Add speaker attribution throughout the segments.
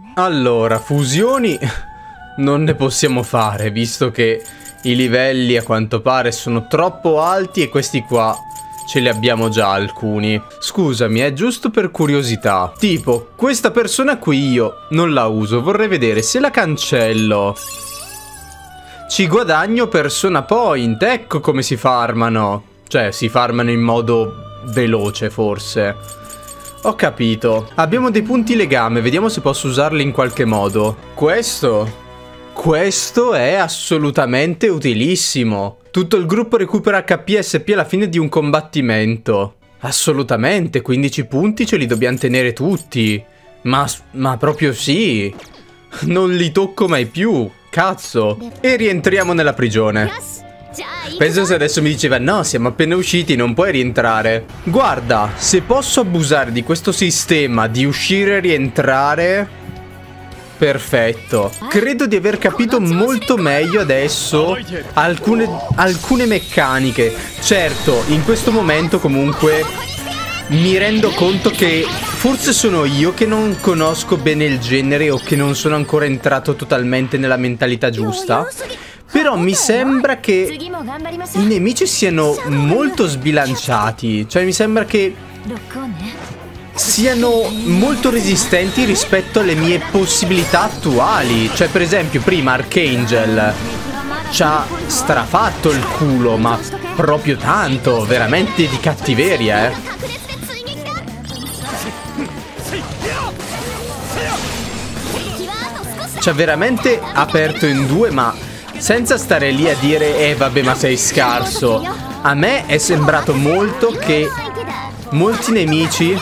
Speaker 1: Allora, fusioni non ne possiamo fare, visto che i livelli a quanto pare sono troppo alti e questi qua ce li abbiamo già alcuni. Scusami, è giusto per curiosità. Tipo, questa persona qui io non la uso, vorrei vedere se la cancello. Ci guadagno persona point, ecco come si farmano. Cioè, si farmano in modo veloce, forse. Ho capito. Abbiamo dei punti legame, vediamo se posso usarli in qualche modo. Questo è assolutamente utilissimo. Tutto il gruppo recupera HP e SP alla fine di un combattimento. Assolutamente, 15 punti ce li dobbiamo tenere tutti. Ma proprio sì. Non li tocco mai più. Cazzo. E rientriamo nella prigione. Penso se adesso mi diceva no, siamo appena usciti, non puoi rientrare. Guarda, se posso abusare di questo sistema di uscire e rientrare... Perfetto. Credo di aver capito molto meglio adesso alcune meccaniche. Certo, in questo momento comunque mi rendo conto che forse sono io che non conosco bene il genere o che non sono ancora entrato totalmente nella mentalità giusta. Però mi sembra che i nemici siano molto sbilanciati. Cioè mi sembra che siano molto resistenti rispetto alle mie possibilità attuali. Cioè per esempio prima Archangel ci ha strafatto il culo, ma proprio tanto, veramente di cattiveria, ci ha veramente aperto in due, ma senza stare lì a dire vabbè ma sei scarso. A me è sembrato molto che molti nemici...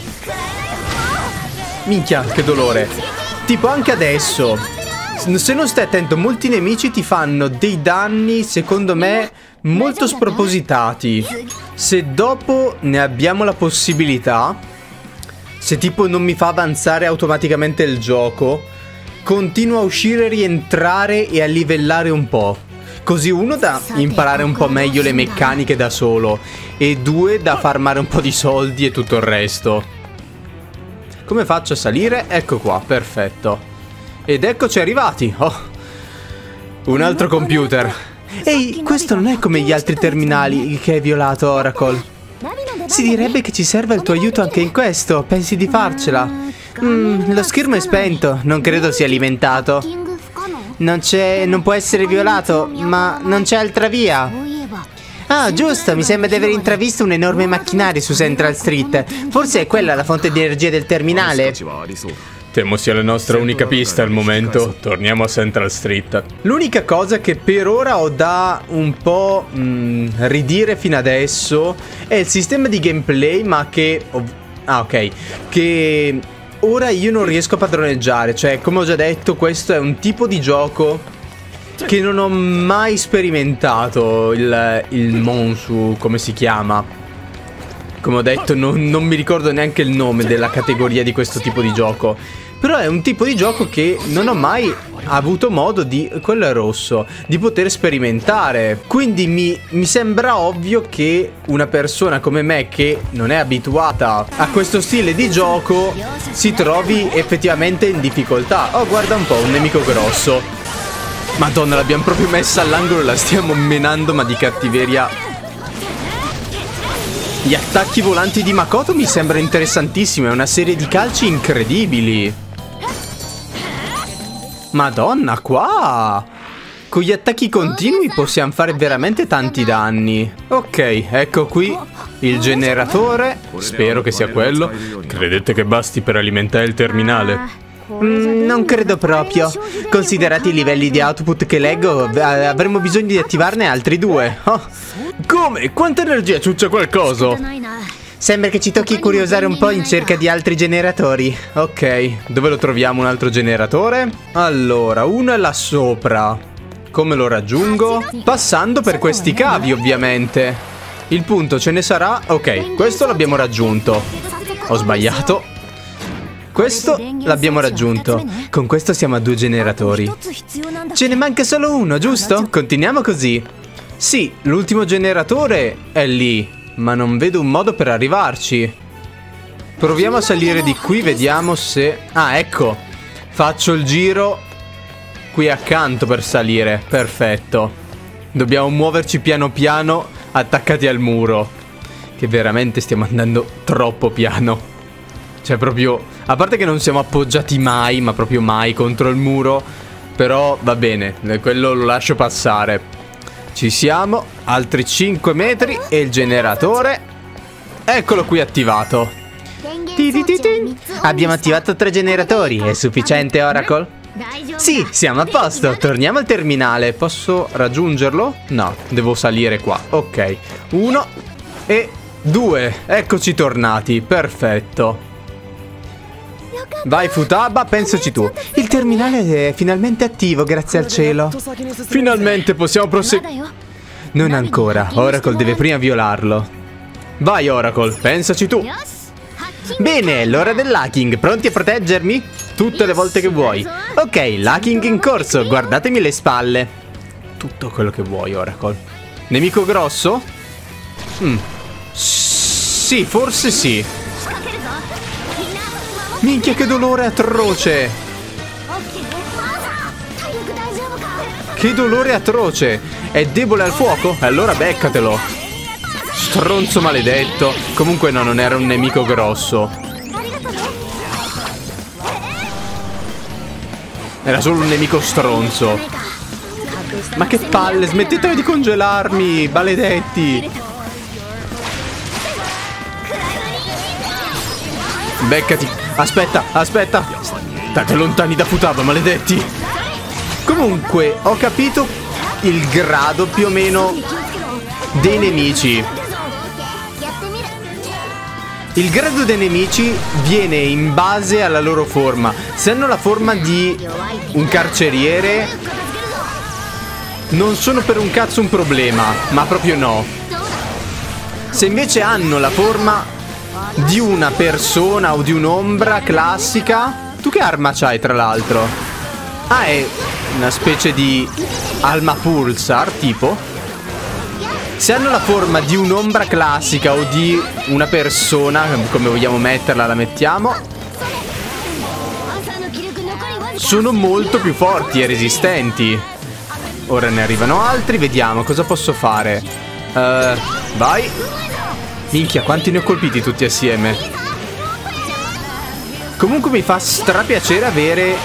Speaker 1: Minchia, che dolore. Tipo anche adesso, se non stai attento, molti nemici ti fanno dei danni, secondo me, molto spropositati. Se dopo ne abbiamo la possibilità, se tipo non mi fa avanzare automaticamente il gioco, continuo a uscire, rientrare e a livellare un po'. Così uno da imparare un po' meglio le meccaniche da solo e due da farmare un po' di soldi e tutto il resto. Come faccio a salire? Ecco qua, perfetto. Ed eccoci arrivati. Oh, un altro computer. Ehi, questo non è come gli altri terminali che hai violato, Oracle. Si direbbe che ci serva il tuo aiuto anche in questo. Pensi di farcela? Lo schermo è spento. Non credo sia alimentato. Non può essere violato, ma non c'è altra via. Ah, giusto, mi sembra di aver intravisto un enorme macchinario su Central Street. Forse è quella la fonte di energia del terminale. Temo sia la nostra unica pista al momento. Torniamo a Central Street. L'unica cosa che per ora ho da un po' ridire fino adesso è il sistema di gameplay, ma che... Ah, ok. Che ora io non riesco a padroneggiare. Cioè, come ho già detto, questo è un tipo di gioco che non ho mai sperimentato. Il Monsu, come si chiama? Come ho detto, non mi ricordo neanche il nome della categoria di questo tipo di gioco. Però è un tipo di gioco che non ho mai avuto modo di... Quello è rosso. Di poter sperimentare. Quindi mi sembra ovvio che una persona come me, che non è abituata a questo stile di gioco, si trovi effettivamente in difficoltà. Oh, guarda un po', un nemico grosso. Madonna, l'abbiamo proprio messa all'angolo e la stiamo menando, ma di cattiveria. Gli attacchi volanti di Makoto mi sembra interessantissimo. È una serie di calci incredibili. Madonna, qua con gli attacchi continui possiamo fare veramente tanti danni. Ok, ecco qui il generatore. Spero che sia quello. Credete che basti per alimentare il terminale?
Speaker 2: Non credo proprio. Considerati i livelli di output che leggo, avremo bisogno di attivarne altri 2.
Speaker 1: Oh, come? Quanta energia ciuccia qualcosa?
Speaker 2: Sembra che ci tocchi curiosare un po' in cerca di altri generatori.
Speaker 1: Ok, dove lo troviamo un altro generatore? Allora, uno è là sopra. Come lo raggiungo? Passando per questi cavi, ovviamente. Il punto ce ne sarà. Ok, questo l'abbiamo raggiunto. Ho sbagliato. Questo l'abbiamo raggiunto. Con questo siamo a 2 generatori. Ce ne manca solo uno, giusto? Continuiamo così. Sì, l'ultimo generatore è lì, ma non vedo un modo per arrivarci. Proviamo a salire di qui, vediamo se... Ah, ecco. Faccio il giro qui accanto per salire. Perfetto. Dobbiamo muoverci piano piano attaccati al muro, che veramente stiamo andando troppo piano. Cioè proprio, a parte che non siamo appoggiati mai, ma proprio mai contro il muro. Però va bene, quello lo lascio passare. Ci siamo, altri 5 metri e il generatore. Eccolo qui attivato.
Speaker 2: Abbiamo attivato 3 generatori, è sufficiente, Oracle?
Speaker 1: Sì, siamo a posto. Torniamo al terminale. Posso raggiungerlo? No, devo salire qua. Ok, 1 e 2. Eccoci tornati, perfetto. Vai Futaba, pensaci tu.
Speaker 2: Il terminale è finalmente attivo, grazie al cielo.
Speaker 1: Finalmente possiamo proseguire.
Speaker 2: Non ancora, Oracle deve prima violarlo.
Speaker 1: Vai Oracle, pensaci tu.
Speaker 2: Bene, l'ora dell'hacking, pronti a proteggermi?
Speaker 1: Tutte le volte che vuoi.
Speaker 2: Ok, l'hacking in corso, guardatemi le spalle.
Speaker 1: Tutto quello che vuoi, Oracle. Nemico grosso? Sì, forse sì. Minchia, che dolore atroce. Che dolore atroce. È debole al fuoco? Allora beccatelo. Stronzo maledetto. Comunque no, non era un nemico grosso. Era solo un nemico stronzo. Ma che palle, smettetela di congelarmi, maledetti. Beccati. Aspetta, aspetta. State lontani da Futaba, maledetti. Comunque, ho capito il grado più o meno dei nemici. Il grado dei nemici viene in base alla loro forma. Se hanno la forma di un carceriere, non sono per un cazzo un problema, ma proprio no. Se invece hanno la forma di una persona o di un'ombra classica. Tu che arma c'hai tra l'altro? Ah, è una specie di alma pulsar tipo. Se hanno la forma di un'ombra classica o di una persona, come vogliamo metterla, la mettiamo, sono molto più forti e resistenti. Ora ne arrivano altri, vediamo cosa posso fare. Vai. Minchia, quanti ne ho colpiti tutti assieme. Comunque mi fa strapiacere avere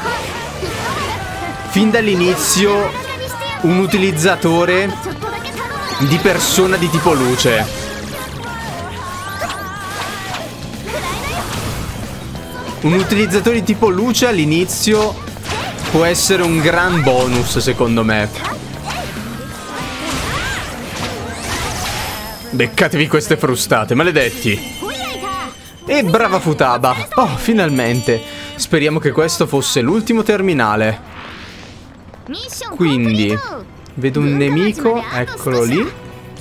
Speaker 1: fin dall'inizio un utilizzatore di persona di tipo luce. Un utilizzatore di tipo luce all'inizio può essere un gran bonus, secondo me. Beccatevi queste frustate, maledetti. E brava Futaba. Oh, finalmente. Speriamo che questo fosse l'ultimo terminale. Quindi vedo un nemico, eccolo lì.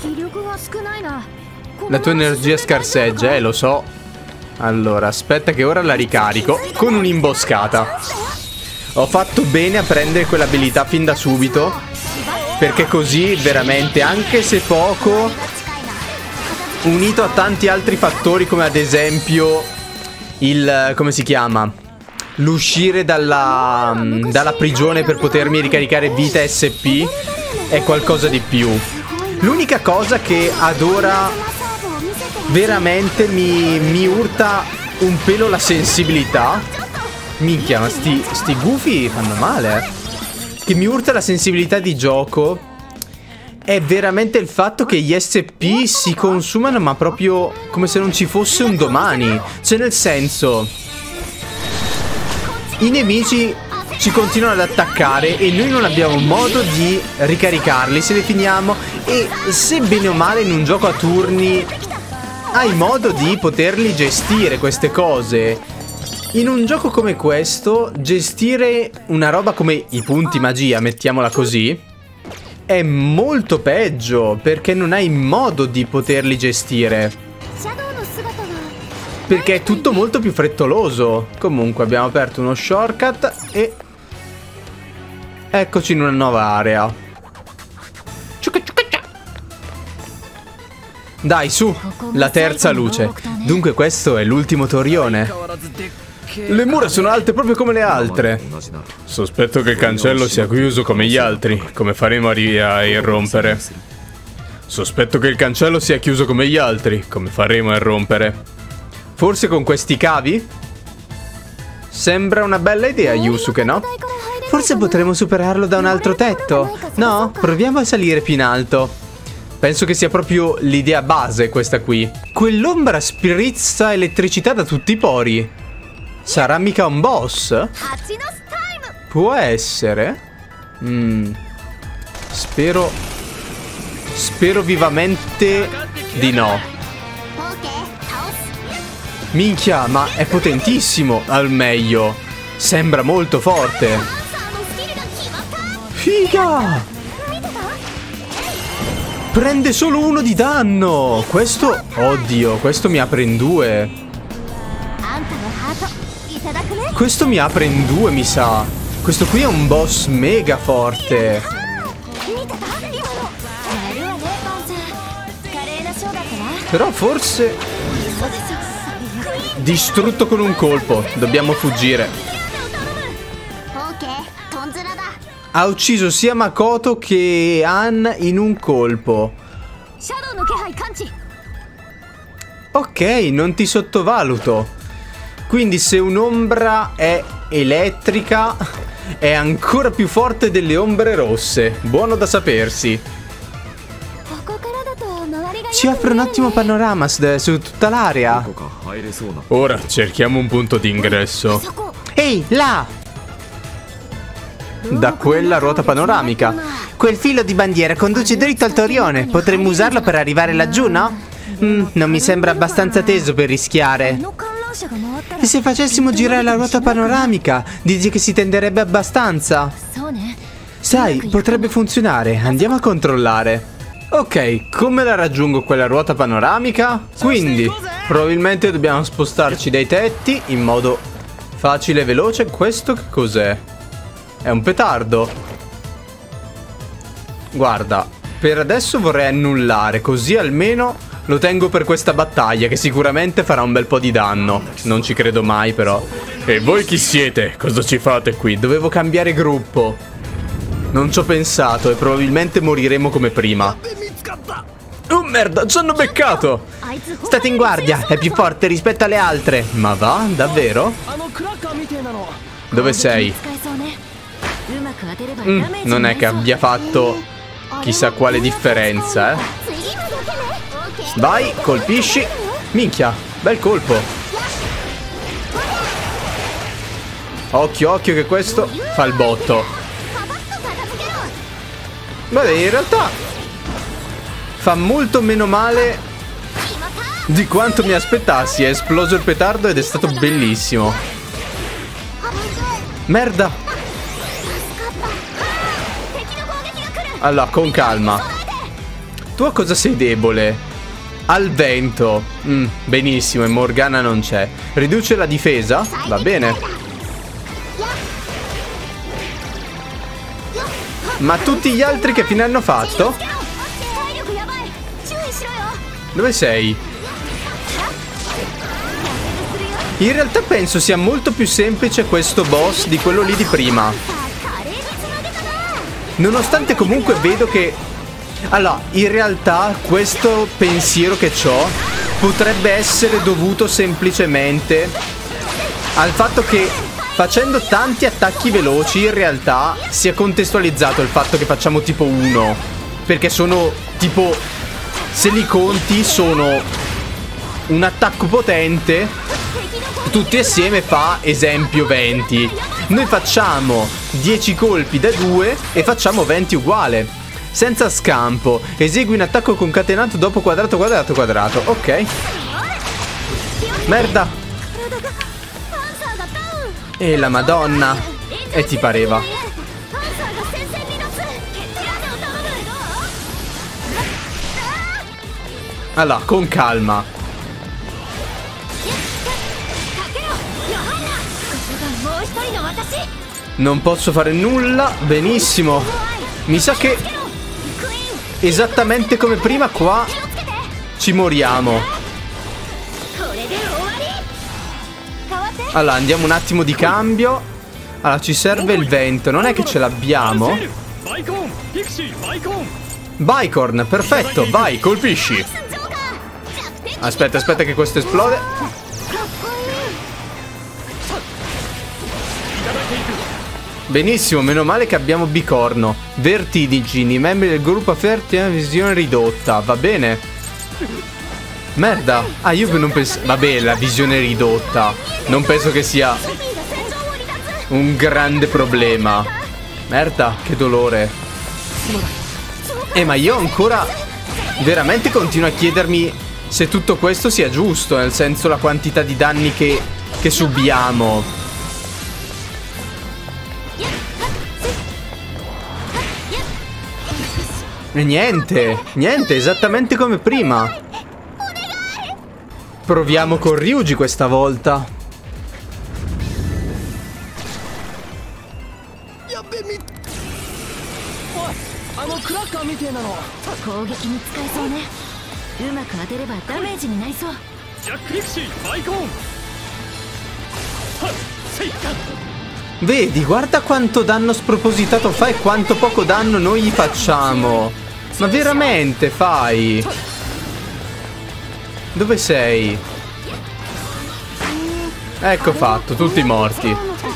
Speaker 1: La tua energia scarseggia, lo so. Allora, aspetta che ora la ricarico con un'imboscata. Ho fatto bene a prendere quell'abilità fin da subito, perché così veramente, anche se poco, unito a tanti altri fattori, come ad esempio il... come si chiama? L'uscire dalla prigione per potermi ricaricare vita SP, è qualcosa di più. L'unica cosa che ad ora veramente mi urta un pelo la sensibilità. Minchia, ma sti gufi fanno male, Che mi urta la sensibilità di gioco è veramente il fatto che gli SP si consumano, ma proprio come se non ci fosse un domani. Cioè, nel senso, i nemici ci continuano ad attaccare e noi non abbiamo modo di ricaricarli se li finiamo. E se bene o male in un gioco a turni hai modo di poterli gestire queste cose, in un gioco come questo gestire una roba come i punti magia, mettiamola così, è molto peggio, perché non hai modo di poterli gestire, perché è tutto molto più frettoloso. Comunque abbiamo aperto uno shortcut e eccoci in una nuova area. Dai, su, la terza luce. Dunque questo è l'ultimo torione. Le mura sono alte proprio come le altre. Sospetto che il cancello sia chiuso come gli altri. Come faremo a irrompere? Sospetto che il cancello sia chiuso come gli altri. Come faremo a irrompere? Forse con questi cavi? Sembra una bella idea, Yusuke, no? Forse potremo superarlo da un altro tetto? No? Proviamo a salire più in alto. Penso che sia proprio l'idea base questa qui. Quell'ombra sprizza elettricità da tutti i pori. Sarà mica un boss? Può essere? Spero vivamente di no. Minchia, ma è potentissimo al meglio. Sembra molto forte. Figa! Prende solo 1 di danno. Questo, oddio, questo mi apre in 2. Questo mi apre in 2, mi sa. Questo qui è un boss mega forte. Però forse distrutto con un colpo. Dobbiamo fuggire. Ha ucciso sia Makoto che Ann in un colpo. Ok, non ti sottovaluto. Quindi se un'ombra è elettrica, è ancora più forte delle ombre rosse. Buono da sapersi. Ci offre un ottimo panorama su tutta l'area. Ora cerchiamo un punto di ingresso. Ehi, là! Da quella ruota panoramica. Quel filo di bandiera conduce dritto al torrione. Potremmo usarlo per arrivare laggiù, no? Non mi sembra abbastanza teso per rischiare. E se facessimo girare la ruota panoramica? Dici che si tenderebbe abbastanza? Sai, potrebbe funzionare. Andiamo a controllare. Ok, come la raggiungo quella ruota panoramica? Quindi, probabilmente dobbiamo spostarci dai tetti in modo facile e veloce. Questo che cos'è? È un petardo. Guarda, per adesso vorrei annullare, così almeno lo tengo per questa battaglia, che sicuramente farà un bel po' di danno. Non ci credo mai, però. E voi chi siete? Cosa ci fate qui? Dovevo cambiare gruppo. Non ci ho pensato e probabilmente moriremo come prima. Oh merda, ci hanno beccato! State in guardia, è più forte rispetto alle altre. Ma va? Davvero? Dove sei? Non è che abbia fatto chissà quale differenza, eh? Vai, colpisci. Minchia, bel colpo. Occhio, occhio che questo fa il botto. Vabbè, in realtà fa molto meno male di quanto mi aspettassi. È esploso il petardo ed è stato bellissimo. Merda. Allora, con calma. Tu a cosa sei debole? Al vento. Benissimo, e Morgana non c'è. Riduce la difesa? Va bene. Ma tutti gli altri che fine hanno fatto? Dove sei? In realtà penso sia molto più semplice questo boss di quello lì di prima. Nonostante comunque vedo che... Allora, in realtà questo pensiero che ho potrebbe essere dovuto semplicemente al fatto che facendo tanti attacchi veloci in realtà si è contestualizzato il fatto che facciamo tipo 1. Perché sono tipo... Se li conti sono un attacco potente, tutti assieme fa esempio 20. Noi facciamo 10 colpi da 2 e facciamo 20 uguale. Senza scampo. Esegui un attacco concatenato dopo quadrato, quadrato, quadrato. Ok. Merda. E la madonna. E ti pareva. Allora, con calma. Non posso fare nulla. Benissimo. Mi sa che esattamente come prima qua ci moriamo. Allora, andiamo un attimo di cambio. Allora, ci serve il vento. Non è che ce l'abbiamo. Bicorn, perfetto. Vai, colpisci. Aspetta, aspetta che questo esplode. Benissimo, meno male che abbiamo Bicorno. Vertigini, membri del gruppo Aferti hanno visione ridotta. Va bene. Merda. Ah, io non penso... Vabbè, la visione ridotta non penso che sia un grande problema. Merda, che dolore. Ma io ancora veramente continuo a chiedermi se tutto questo sia giusto, nel senso la quantità di danni che subiamo. E niente, esattamente come prima. Proviamo con Ryuji questa volta. Vedi, guarda quanto danno spropositato fa e quanto poco danno noi gli facciamo. Ma veramente fai? Dove sei? Ecco fatto, tutti morti.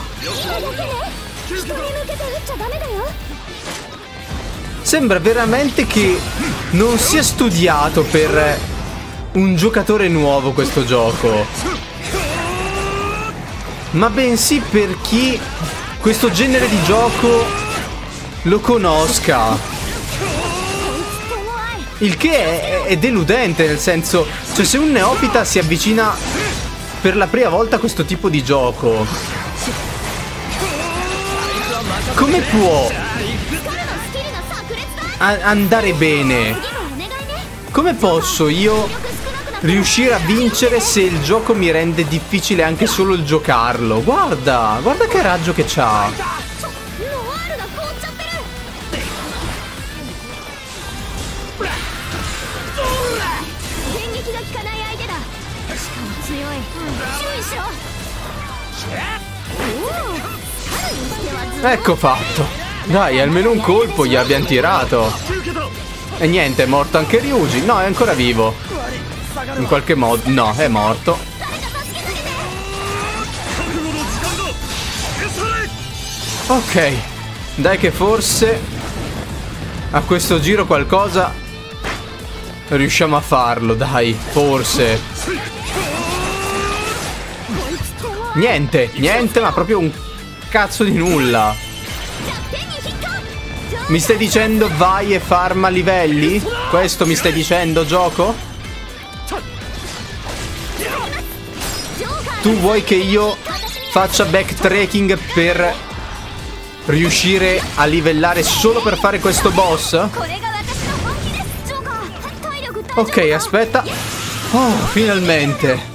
Speaker 1: Sembra veramente che non sia studiato per un giocatore nuovo questo gioco, ma bensì per chi questo genere di gioco lo conosca. Il che è deludente, nel senso, cioè se un neofita si avvicina per la prima volta a questo tipo di gioco, come può andare bene? Come posso io riuscire a vincere se il gioco mi rende difficile anche solo il giocarlo? Guarda, guarda che raggio che c'ha. Ecco fatto. Dai, almeno un colpo gli abbiamo tirato. E niente, è morto anche Ryuji. No, è ancora vivo. In qualche modo. No, è morto. Ok. Dai che forse a questo giro qualcosa riusciamo a farlo. Dai, forse. Niente, niente, ma proprio un cazzo di nulla. Mi stai dicendo vai e farma livelli? Questo mi stai dicendo, gioco? Tu vuoi che io faccia backtracking per riuscire a livellare solo per fare questo boss? Ok, aspetta. Oh, finalmente.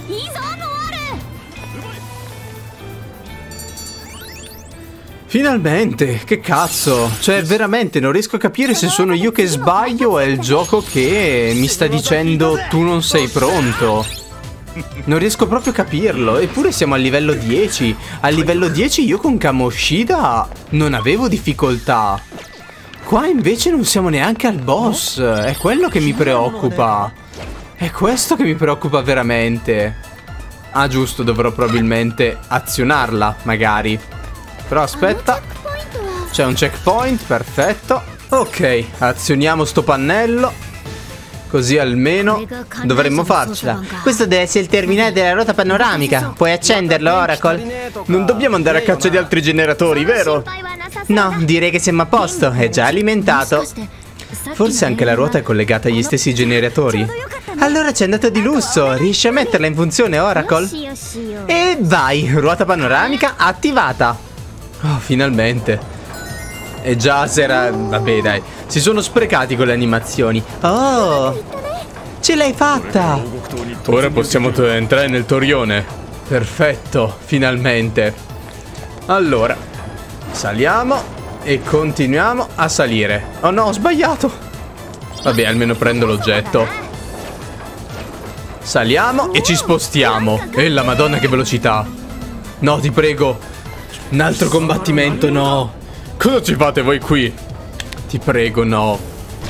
Speaker 1: Finalmente, che cazzo. Cioè veramente non riesco a capire se sono io che sbaglio o è il gioco che mi sta dicendo tu non sei pronto. Non riesco proprio a capirlo. Eppure siamo al livello 10. Al livello 10 io con Kamoshida non avevo difficoltà. Qua invece non siamo neanche al boss. È quello che mi preoccupa. È questo che mi preoccupa veramente. Ah giusto, dovrò probabilmente azionarla magari. Però aspetta, c'è un checkpoint, perfetto. Ok, azioniamo sto pannello, così almeno dovremmo farcela.
Speaker 2: Questo deve essere il terminale della ruota panoramica. Puoi accenderlo, Oracle?
Speaker 1: Non dobbiamo andare a caccia di altri generatori, vero?
Speaker 2: No, direi che siamo a posto, è già alimentato.
Speaker 1: Forse anche la ruota è collegata agli stessi generatori.
Speaker 2: Allora c'è andato di lusso, riesci a metterla in funzione, Oracle? E vai, ruota panoramica attivata.
Speaker 1: Oh, finalmente. E già s'era... Vabbè dai, si sono sprecati con le animazioni.
Speaker 2: Oh, ce l'hai fatta.
Speaker 1: Ora possiamo entrare nel torione. Perfetto, finalmente. Allora, saliamo e continuiamo a salire. Oh no, ho sbagliato. Vabbè, almeno prendo l'oggetto. Saliamo e ci spostiamo. E la madonna che velocità. No, ti prego. Un altro combattimento, no. Cosa ci fate voi qui? Ti prego, no.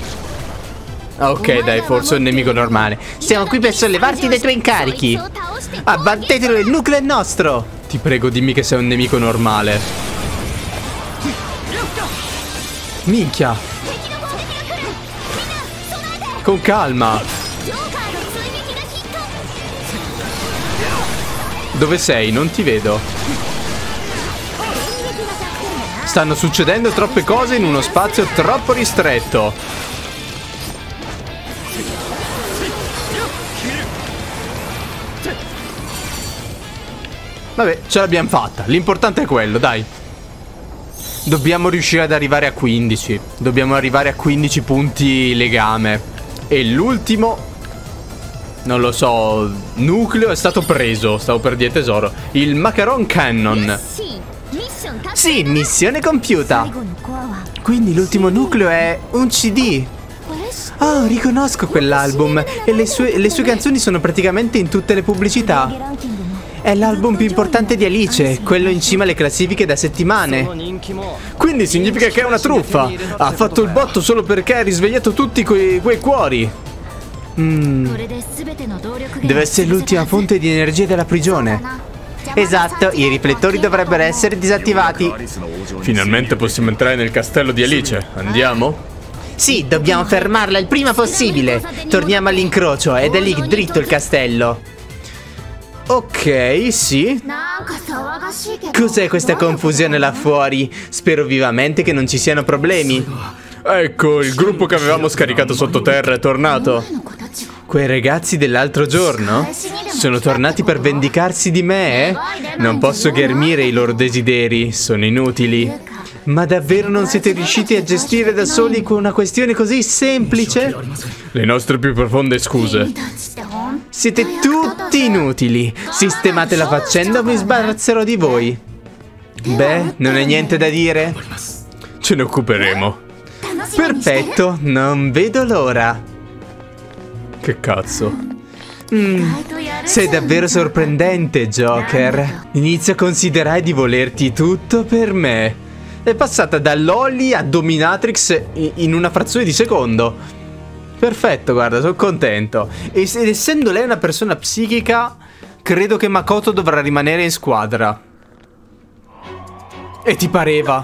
Speaker 1: Ok, dai, forse è un nemico normale.
Speaker 2: Siamo qui per sollevarti dai tuoi incarichi. Abbattetelo, il nucleo è nostro.
Speaker 1: Ti prego, dimmi che sei un nemico normale. Minchia. Con calma. Dove sei? Non ti vedo. Stanno succedendo troppe cose in uno spazio troppo ristretto. Vabbè, ce l'abbiamo fatta. L'importante è quello, dai. Dobbiamo riuscire ad arrivare a 15. Dobbiamo arrivare a 15 punti legame. E l'ultimo, non lo so, nucleo è stato preso. Stavo per dire tesoro. Il Macaron Cannon.
Speaker 2: Sì, missione compiuta.
Speaker 1: Quindi l'ultimo nucleo è un CD. Oh, riconosco quell'album. E le sue canzoni sono praticamente in tutte le pubblicità. È l'album più importante di Alice, quello in cima alle classifiche da settimane. Quindi significa che è una truffa. Ha fatto il botto solo perché ha risvegliato tutti quei cuori. Deve essere l'ultima fonte di energia della prigione.
Speaker 2: Esatto, i riflettori dovrebbero essere disattivati.
Speaker 1: Finalmente possiamo entrare nel castello di Alice. Andiamo?
Speaker 2: Sì, dobbiamo fermarla il prima possibile. Torniamo all'incrocio ed è lì dritto il castello.
Speaker 1: Ok, sì.
Speaker 2: Cos'è questa confusione là fuori? Spero vivamente che non ci siano problemi.
Speaker 1: Ecco, il gruppo che avevamo scaricato sottoterra è tornato. Quei ragazzi dell'altro giorno? Sono tornati per vendicarsi di me, eh? Non posso ghermire i loro desideri, sono inutili. Ma davvero non siete riusciti a gestire da soli una questione così semplice? Le nostre più profonde scuse.
Speaker 2: Siete tutti inutili. Sistemate la faccenda o mi sbarazzerò di voi.
Speaker 1: Beh, non è niente da dire. Ce ne occuperemo.
Speaker 2: Perfetto, non vedo l'ora.
Speaker 1: Che cazzo?
Speaker 2: Sei davvero sorprendente, Joker.
Speaker 1: Inizio a considerare di volerti tutto per me. È passata da Loli a Dominatrix in una frazione di secondo. Perfetto, guarda, sono contento. Ed essendo lei una persona psichica, credo che Makoto dovrà rimanere in squadra. E ti pareva?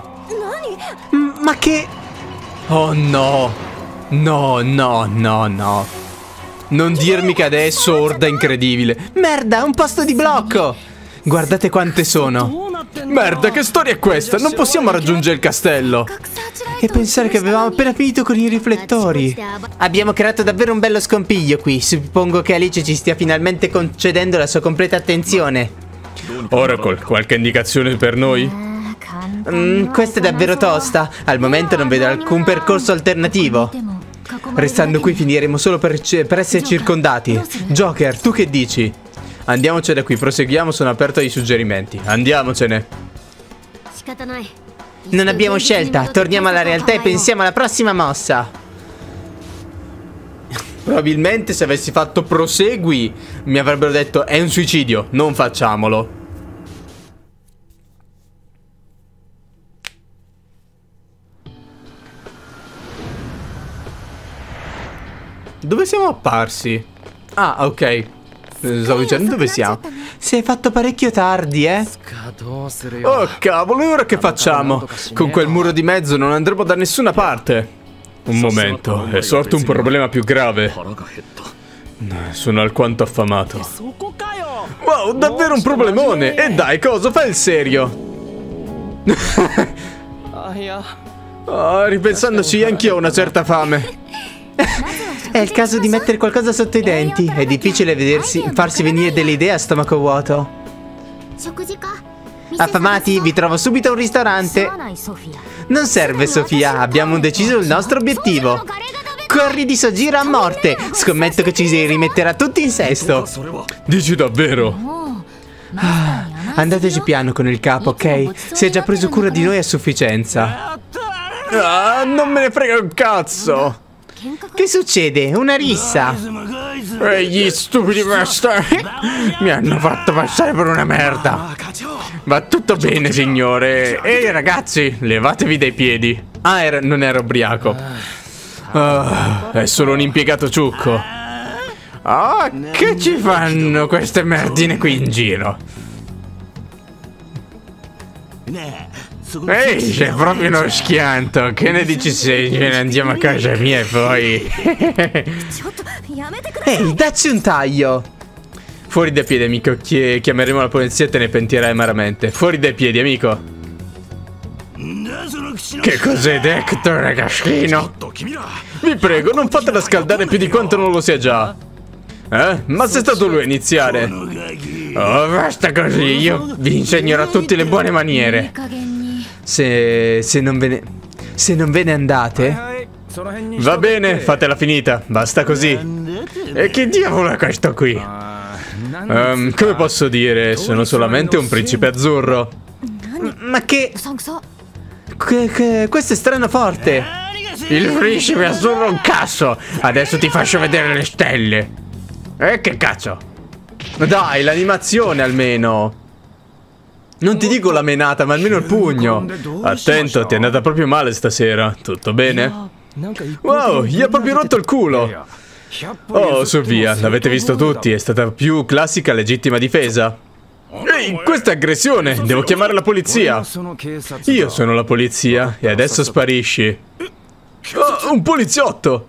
Speaker 2: Ma che...
Speaker 1: Oh no. No, no, no, no. Non dirmi che adesso orda incredibile.
Speaker 2: Merda, un posto di blocco.
Speaker 1: Guardate quante sono. Merda, che storia è questa? Non possiamo raggiungere il castello.
Speaker 2: E pensare che avevamo appena finito con i riflettori. Abbiamo creato davvero un bello scompiglio qui. Suppongo che Alice ci stia finalmente concedendo la sua completa attenzione.
Speaker 1: Oracle, qualche indicazione per noi?
Speaker 2: Questa è davvero tosta. Al momento non vedo alcun percorso alternativo.
Speaker 1: Restando qui finiremo solo per essere circondati. Joker, tu che dici? Andiamocene da qui, proseguiamo, sono aperto ai suggerimenti. Andiamocene.
Speaker 2: Non abbiamo scelta, torniamo alla realtà e pensiamo alla prossima mossa.
Speaker 1: Probabilmente se avessi fatto prosegui mi avrebbero detto è un suicidio, non facciamolo. Dove siamo apparsi? Ah, ok. Stavo dicendo dove siamo.
Speaker 2: Si è fatto parecchio tardi, eh?
Speaker 1: Oh cavolo, e ora che facciamo? Con quel muro di mezzo non andremo da nessuna parte. Un momento, è sorto un problema più grave. Sono alquanto affamato. Wow, davvero un problemone. E dai, coso, fai il serio. Ripensandoci, anch'io ho una certa fame.
Speaker 2: È il caso di mettere qualcosa sotto i denti. È difficile farsi venire delle idee a stomaco vuoto. Affamati? Vi trovo subito a un ristorante. Non serve, Sofia. Abbiamo deciso il nostro obiettivo. Corri di Sojiro a morte. Scommetto che ci si rimetterà tutti in sesto.
Speaker 1: Dici davvero?
Speaker 2: Andateci piano con il capo, ok? Si è già preso cura di noi a sufficienza.
Speaker 1: Non me ne frega un cazzo.
Speaker 2: Che succede? Una rissa.
Speaker 1: Gli stupidi bastardi mi hanno fatto passare per una merda. Va tutto bene, signore. Ehi, ragazzi, levatevi dai piedi. Ah, non ero ubriaco. È solo un impiegato ciucco. Che ci fanno queste merdine qui in giro? Ehi, c'è proprio uno schianto. Che ne dici se ce ne andiamo a casa mia e poi...
Speaker 2: Ehi, dacci un taglio.
Speaker 1: Fuori dai piedi, amico. Chiameremo la polizia e te ne pentirai amaramente. Fuori dai piedi, amico. Che cos'è detto, ragazzino? Vi prego, non fatela scaldare più di quanto non lo sia già. Ma sei stato lui a iniziare. Oh, basta così, io vi insegnerò a tutti le buone maniere.
Speaker 2: Se non ve ne andate?
Speaker 1: Va bene, fatela finita, basta così. E che diavolo è questo qui? Come posso dire, sono solamente un principe azzurro.
Speaker 2: Ma questo è strano forte.
Speaker 1: Il principe azzurro è un cazzo. Adesso ti faccio vedere le stelle. Che cazzo?
Speaker 2: Dai, l'animazione almeno. Non ti dico la menata, ma almeno il pugno.
Speaker 1: Attento, ti è andata proprio male stasera. Tutto bene? Wow, gli ha proprio rotto il culo. Oh, su via, l'avete visto tutti. È stata più classica legittima difesa. Ehi, questa è aggressione. Devo chiamare la polizia. Io sono la polizia e adesso sparisci. Oh, un poliziotto.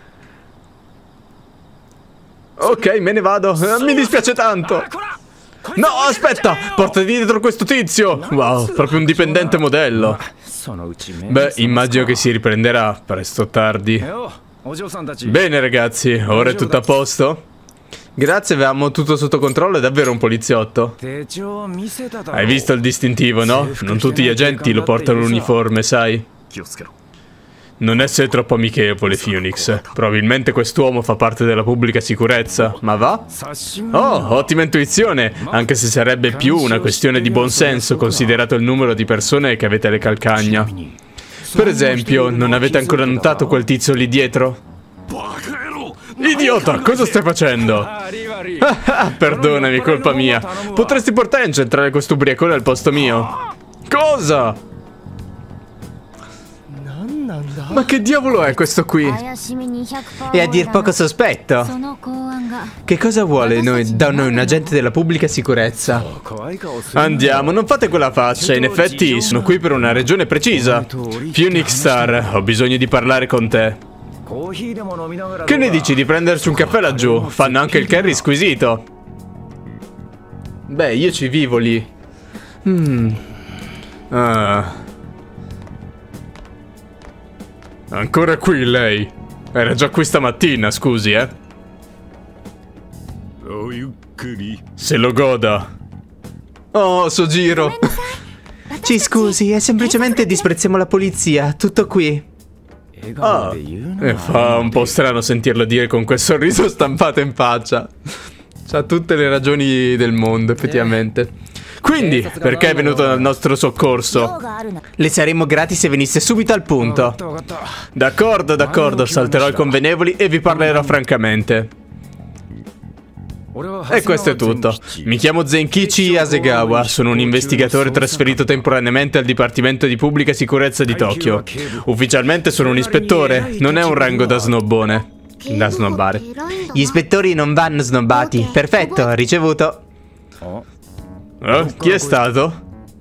Speaker 1: Ok, me ne vado. Mi dispiace tanto. No, aspetta! Portati dietro questo tizio! Wow, proprio un dipendente modello. Beh, immagino che si riprenderà presto o tardi. Bene, ragazzi, ora è tutto a posto? Grazie, avevamo tutto sotto controllo, è davvero un poliziotto. Hai visto il distintivo, no? Non tutti gli agenti lo portano l'uniforme, sai? Non essere troppo amichevole, Phoenix. Probabilmente quest'uomo fa parte della pubblica sicurezza, ma va? Oh, ottima intuizione, anche se sarebbe più una questione di buonsenso, considerato il numero di persone che avete alle calcagna. Per esempio, non avete ancora notato quel tizio lì dietro? Idiota, cosa stai facendo? Perdonami, colpa mia. Potresti portare in centrale questo ubriacone al posto mio? Cosa? Ma che diavolo è questo qui?
Speaker 2: È a dir poco sospetto. Che cosa vuole da noi un agente della pubblica sicurezza?
Speaker 1: Andiamo, non fate quella faccia. In effetti sono qui per una ragione precisa. Phoenix Star, ho bisogno di parlare con te. Che ne dici di prenderci un caffè laggiù? Fanno anche il curry squisito.
Speaker 2: Beh, io ci vivo lì.
Speaker 1: Ancora qui lei? Era già qui stamattina, scusi, Se lo goda.
Speaker 2: Oh, Sojiro. Ci scusi, è semplicemente disprezziamo la polizia, tutto qui.
Speaker 1: E fa un po' strano sentirlo dire con quel sorriso stampato in faccia.
Speaker 2: C'ha tutte le ragioni del mondo, effettivamente.
Speaker 1: Quindi, perché è venuto al nostro soccorso?
Speaker 2: Le saremmo grati se venisse subito al punto.
Speaker 1: D'accordo, d'accordo, salterò i convenevoli e vi parlerò francamente. E questo è tutto. Mi chiamo Zenkichi Hasegawa, sono un investigatore trasferito temporaneamente al Dipartimento di Pubblica Sicurezza di Tokyo. Ufficialmente sono un ispettore, non è un rango da snobbone. Da snobbare.
Speaker 2: Gli ispettori non vanno snobbati. Perfetto, ricevuto.
Speaker 1: Chi è stato?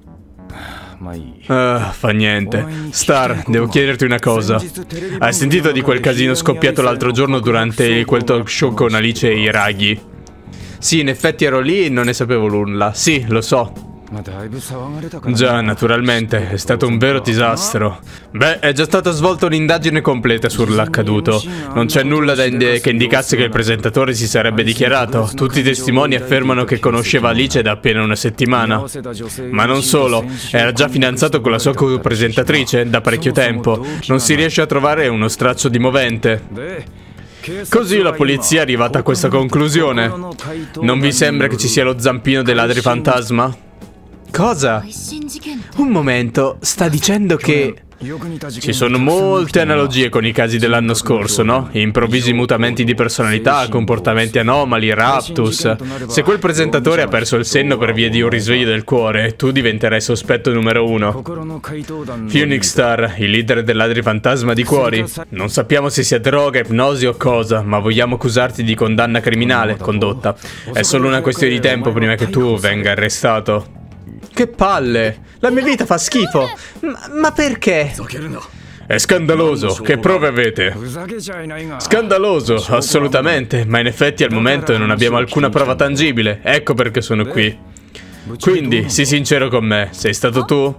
Speaker 1: Fa niente. Star, devo chiederti una cosa. Hai sentito di quel casino scoppiato l'altro giorno durante quel talk show con Alice e Hiragi?
Speaker 2: Sì, in effetti ero lì e non ne sapevo nulla.
Speaker 1: Sì, lo so. Già, naturalmente, è stato un vero disastro. Beh, è già stata svolta un'indagine completa sull'accaduto. Non c'è nulla che indicasse che il presentatore si sarebbe dichiarato. Tutti i testimoni affermano che conosceva Alice da appena una settimana. Ma non solo, era già fidanzato con la sua co-presentatrice da parecchio tempo. Non si riesce a trovare uno straccio di movente. Così la polizia è arrivata a questa conclusione. Non vi sembra che ci sia lo zampino dei ladri fantasma?
Speaker 2: Cosa? Un momento, sta dicendo che
Speaker 1: Ci sono molte analogie con i casi dell'anno scorso, no? Improvvisi mutamenti di personalità, comportamenti anomali, raptus. Se quel presentatore ha perso il senno per via di un risveglio del cuore, tu diventerai sospetto numero 1. Phoenix Star, il leader del ladri fantasma di cuori. Non sappiamo se sia droga, ipnosi o cosa, ma vogliamo accusarti di condanna criminale, condotta. È solo una questione di tempo prima che tu venga arrestato. Che palle! La mia vita fa schifo! Ma perché? È scandaloso! Che prove avete? Scandaloso, assolutamente, ma in effetti al momento non abbiamo alcuna prova tangibile. Ecco perché sono qui. Quindi, sii sincero con me, sei stato tu?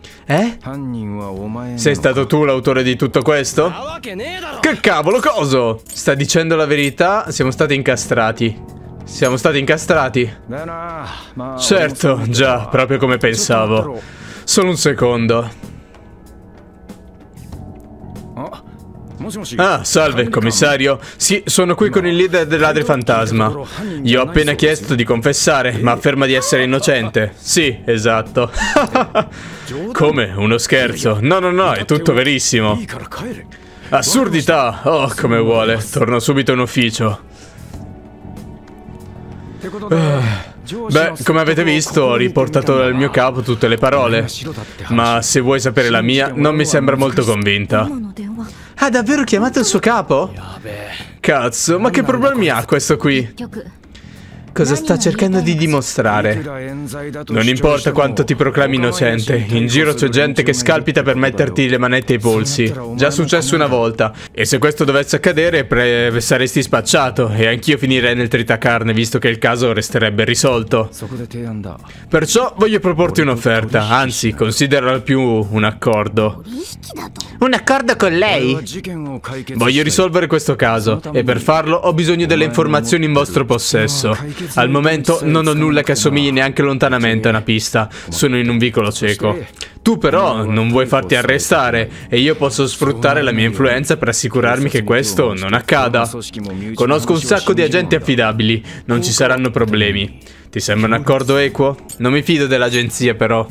Speaker 1: Sei stato tu l'autore di tutto questo? Che cavolo, coso? Sta dicendo la verità? Siamo stati incastrati. Siamo stati incastrati? Certo, già, proprio come pensavo. Solo un secondo. Ah, salve, commissario. Sì, sono qui con il leader dei ladri fantasma. Gli ho appena chiesto di confessare, ma afferma di essere innocente. Sì, esatto. Come? Uno scherzo? No, no, no, è tutto verissimo. Assurdità! Oh, come vuole. Torno subito in ufficio. Beh, come avete visto, ho riportato dal mio capo tutte le parole. Ma se vuoi sapere la mia, non mi sembra molto convinta. Ha davvero chiamato il suo capo? Cazzo, ma che problemi ha questo qui? Cosa sta cercando di dimostrare? Non importa quanto ti proclami innocente, in giro c'è gente che scalpita per metterti le manette ai polsi. Già successo una volta. E se questo dovesse accadere, saresti spacciato. E anch'io finirei nel tritacarne, visto che il caso resterebbe irrisolto. Perciò voglio proporti un'offerta. Anzi, considerala più un accordo.
Speaker 2: Un accordo con lei?
Speaker 1: Voglio risolvere questo caso. E per farlo ho bisogno delle informazioni in vostro possesso. Al momento non ho nulla che assomigli neanche lontanamente a una pista. Sono in un vicolo cieco. Tu però non vuoi farti arrestare e io posso sfruttare la mia influenza per assicurarmi che questo non accada. Conosco un sacco di agenti affidabili, non ci saranno problemi. Ti sembra un accordo equo? Non mi fido dell'agenzia però.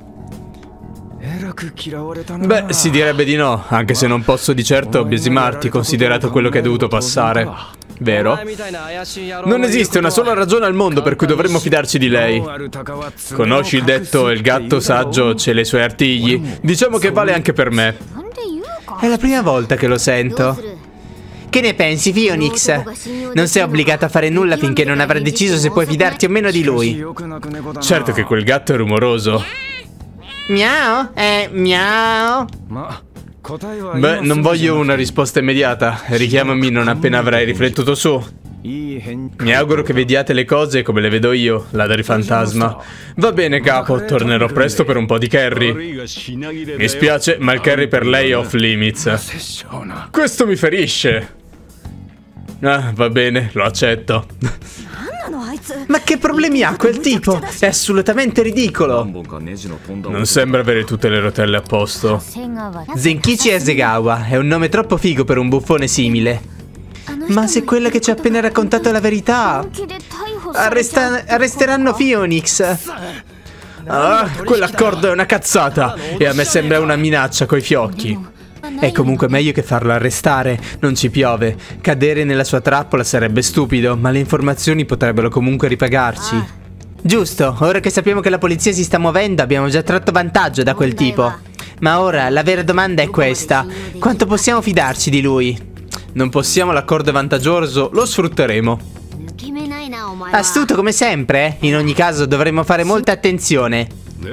Speaker 1: Beh, si direbbe di no, anche se non posso di certo biasimarti considerato quello che è dovuto passare. Vero? Non esiste una sola ragione al mondo per cui dovremmo fidarci di lei. Conosci il detto "il gatto saggio cela i suoi artigli"? Diciamo che vale anche per me.
Speaker 2: È la prima volta che lo sento. Che ne pensi, Phoenix? Non sei obbligato a fare nulla finché non avrà deciso se puoi fidarti o meno di lui.
Speaker 1: Certo che quel gatto è rumoroso.
Speaker 2: Miau? Miau?
Speaker 1: Beh, non voglio una risposta immediata. Richiamami non appena avrai riflettuto su. Mi auguro che vediate le cose come le vedo io, ladri fantasma. Va bene, capo, tornerò presto per un po' di curry. Mi spiace, ma il curry per lei è off limits. Questo mi ferisce. Ah, va bene, lo accetto.
Speaker 2: Ma che problemi ha quel tipo? È assolutamente ridicolo.
Speaker 1: Non sembra avere tutte le rotelle a posto.
Speaker 2: Zenkichi Hasegawa è un nome troppo figo per un buffone simile. Ma se quella che ci ha appena raccontato è la verità, arresteranno Phoenix.
Speaker 1: Ah, quell'accordo è una cazzata. E a me sembra una minaccia coi fiocchi.
Speaker 2: È comunque meglio che farlo arrestare, non ci piove. Cadere nella sua trappola sarebbe stupido, ma le informazioni potrebbero comunque ripagarci. Giusto, ora che sappiamo che la polizia si sta muovendo abbiamo già tratto vantaggio da quel tipo. Ma ora la vera domanda è questa: quanto possiamo fidarci di lui?
Speaker 1: Non possiamo, l'accordo è vantaggioso, lo sfrutteremo.
Speaker 2: Astuto come sempre, in ogni caso dovremmo fare molta attenzione.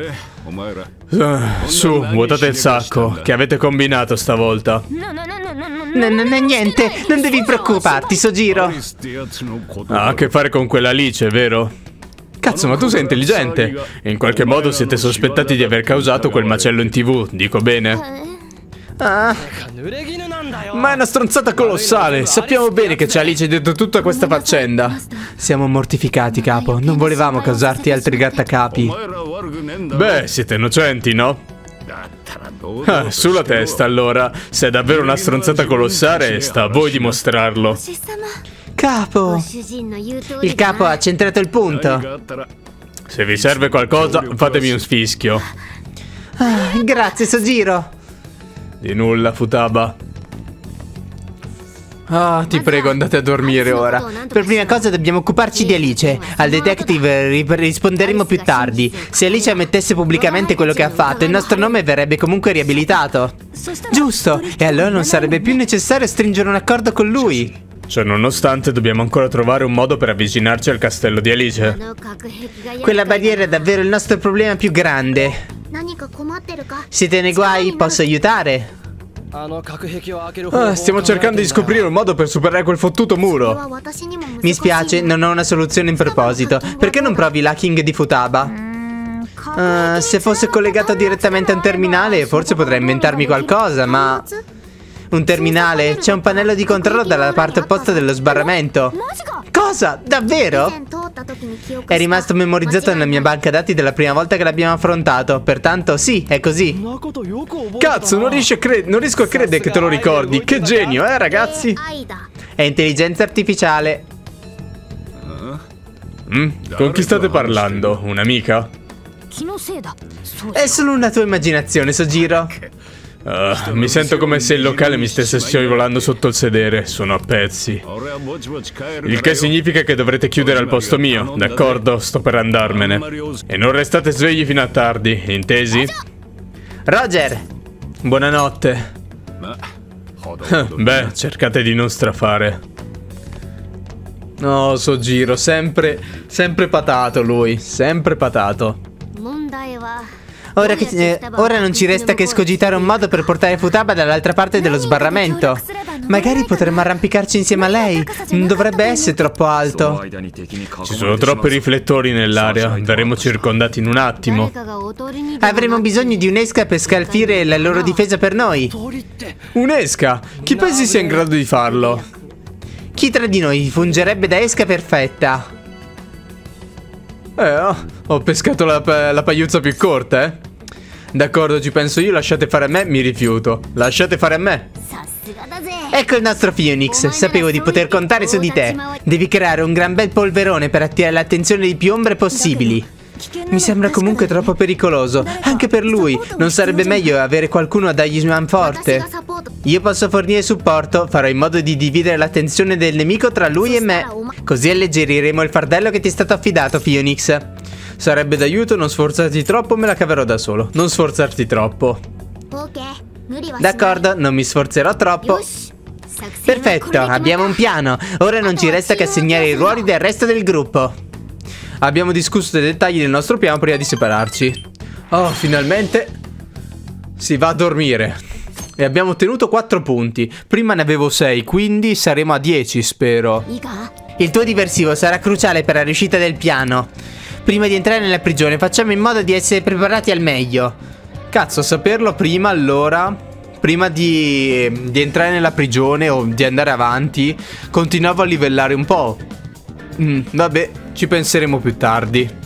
Speaker 1: Su, vuotate il sacco. Che avete combinato stavolta?
Speaker 2: Niente, non devi preoccuparti, Sojiro.
Speaker 1: Ha a che fare con quella Alice, vero? Cazzo, ma tu sei intelligente. In qualche modo siete sospettati di aver causato quel macello in TV, dico bene?
Speaker 2: Ah.
Speaker 1: Ma è una stronzata colossale. Sappiamo bene che c'è Alice dietro tutta questa faccenda.
Speaker 2: Siamo mortificati, capo. Non volevamo causarti altri grattacapi.
Speaker 1: Beh, siete innocenti, no? Ah, sulla testa allora. Se è davvero una stronzata colossale, sta a voi dimostrarlo.
Speaker 2: Capo, il capo ha centrato il punto.
Speaker 1: Se vi serve qualcosa, fatemi un fischio.
Speaker 2: Ah, grazie, Sojiro.
Speaker 1: Di nulla, Futaba. Ah, ti prego, andate a dormire ora.
Speaker 2: Per prima cosa dobbiamo occuparci di Alice. Al detective risponderemo più tardi. Se Alice ammettesse pubblicamente quello che ha fatto, il nostro nome verrebbe comunque riabilitato.
Speaker 1: Giusto,
Speaker 2: E allora non sarebbe più necessario stringere un accordo con lui.
Speaker 1: Ciononostante, dobbiamo ancora trovare un modo per avvicinarci al castello di Alice.
Speaker 2: Quella barriera è davvero il nostro problema più grande. Siete nei guai? Posso aiutare?
Speaker 1: Stiamo cercando di scoprire un modo per superare quel fottuto muro.
Speaker 2: Mi spiace, non ho una soluzione in proposito. Perché non provi l'hacking di Futaba? Se fosse collegato direttamente a un terminale, forse potrei inventarmi qualcosa, ma... Un terminale? C'è un pannello di controllo dalla parte opposta dello sbarramento. Cosa? Davvero? È rimasto memorizzato nella mia banca dati della prima volta che l'abbiamo affrontato. Pertanto sì, è così.
Speaker 1: Cazzo, non riesco a credere che te lo ricordi. Che genio, ragazzi?
Speaker 2: È intelligenza artificiale.
Speaker 1: Con chi state parlando? Un'amica?
Speaker 2: È solo una tua immaginazione, Sojiro.
Speaker 1: Mi sento come se il locale mi stesse scivolando sotto il sedere. Sono a pezzi. Il che significa che dovrete chiudere al posto mio, d'accordo? Sto per andarmene. E non restate svegli fino a tardi, intesi?
Speaker 2: Roger!
Speaker 1: Buonanotte. Beh, cercate di non strafare. No, Sojiro, sempre patato lui, sempre patato.
Speaker 2: Ora non ci resta che escogitare un modo per portare Futaba dall'altra parte dello sbarramento. Magari potremmo arrampicarci insieme a lei. Non dovrebbe essere troppo alto.
Speaker 1: Ci sono troppi riflettori nell'area. Verremo circondati in un attimo.
Speaker 2: Avremo bisogno di un'esca per scalfire la loro difesa per noi.
Speaker 1: Un'esca? Chi pensi sia in grado di farlo?
Speaker 2: Chi tra di noi fungerebbe da esca perfetta?
Speaker 1: Ho pescato la pagliuzza più corta, eh? D'accordo, ci penso io, lasciate fare a me, mi rifiuto. Lasciate fare a me.
Speaker 2: Ecco il nostro Phoenix, sapevo di poter contare su di te. Devi creare un gran bel polverone per attirare l'attenzione di più ombre possibili. Mi sembra comunque troppo pericoloso, anche per lui. Non sarebbe meglio avere qualcuno a dargli man forte? Io posso fornire supporto, farò in modo di dividere l'attenzione del nemico tra lui e me. Così alleggeriremo il fardello che ti è stato affidato, Phoenix.
Speaker 1: Sarebbe d'aiuto, non sforzarti troppo, me la caverò da solo. Non sforzarti troppo.
Speaker 2: D'accordo, non mi sforzerò troppo. Perfetto, abbiamo un piano. Ora non ci resta che assegnare i ruoli del resto del gruppo.
Speaker 1: Abbiamo discusso dei dettagli del nostro piano prima di separarci. Oh, finalmente si va a dormire. E abbiamo ottenuto 4 punti. Prima ne avevo 6, quindi saremo a 10, spero.
Speaker 2: Il tuo diversivo sarà cruciale per la riuscita del piano. Prima di entrare nella prigione facciamo in modo di essere preparati al meglio.
Speaker 1: Cazzo, saperlo prima allora. Prima di entrare nella prigione o di andare avanti, continuavo a livellare un po'. Vabbè, ci penseremo più tardi.